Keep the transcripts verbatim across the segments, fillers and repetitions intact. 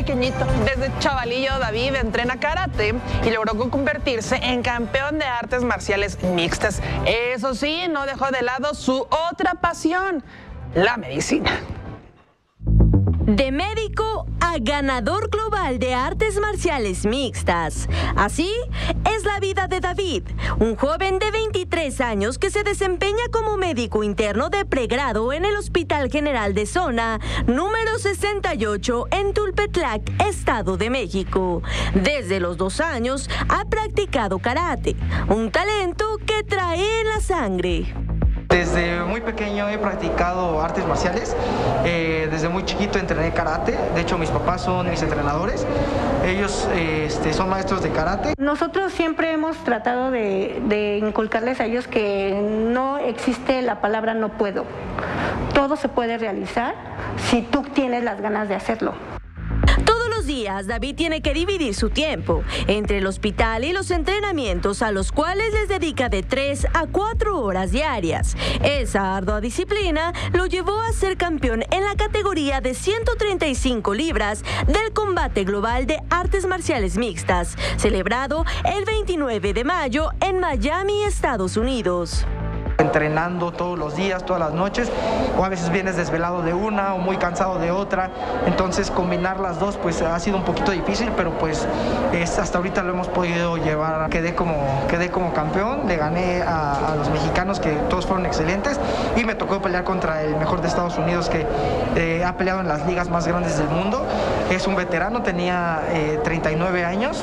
pequeñito. Desde chavalillo, David entrena karate y logró convertirse en campeón de artes marciales mixtas. Eso sí, no dejó de lado su otra pasión, la medicina. De médico a ganador global de artes marciales mixtas. Así es la vida de David, un joven de veintitrés años que se desempeña como médico interno de pregrado en el Hospital General de Zona número sesenta y ocho en Tulpetlac, Estado de México. Desde los dos años ha practicado karate, un talento que trae en la sangre. Desde muy pequeño he practicado artes marciales, eh, desde muy chiquito entrené karate, de hecho mis papás son mis entrenadores, ellos eh, este, son maestros de karate. Nosotros siempre hemos tratado de, de inculcarles a ellos que no existe la palabra no puedo, todo se puede realizar si tú tienes las ganas de hacerlo. Todos los días David tiene que dividir su tiempo entre el hospital y los entrenamientos a los cuales les dedica de tres a cuatro horas diarias. Esa ardua disciplina lo llevó a ser campeón en la categoría de ciento treinta y cinco libras del combate global de artes marciales mixtas, celebrado el veintinueve de mayo en Miami, Estados Unidos. Entrenando todos los días, todas las noches, o a veces vienes desvelado de una o muy cansado de otra, entonces combinar las dos pues ha sido un poquito difícil, pero pues es, hasta ahorita lo hemos podido llevar. Quedé como, quedé como campeón, le gané a, a los mexicanos que todos fueron excelentes y me tocó pelear contra el mejor de Estados Unidos que eh, ha peleado en las ligas más grandes del mundo. Es un veterano, tenía eh, treinta y nueve años.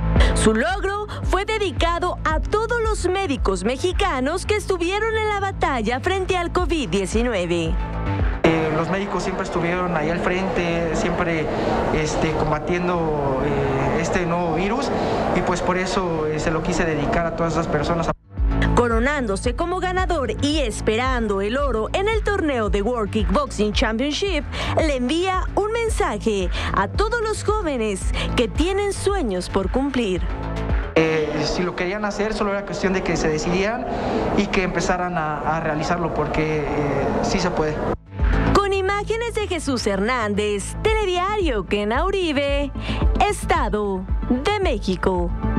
Su logro fue dedicado a todos los médicos mexicanos que estuvieron en la batalla frente al COVID diecinueve. Eh, los médicos siempre estuvieron ahí al frente, siempre este, combatiendo eh, este nuevo virus y pues por eso eh, se lo quise dedicar a todas esas personas. Coronándose como ganador y esperando el oro en el torneo de World Kickboxing Championship, le envía un mensaje a todos los jóvenes que tienen sueños por cumplir. Eh, si lo querían hacer, solo era cuestión de que se decidieran y que empezaran a, a realizarlo, porque eh, sí se puede. Con imágenes de Jesús Hernández, Telediario Kena Uribe, Estado de México.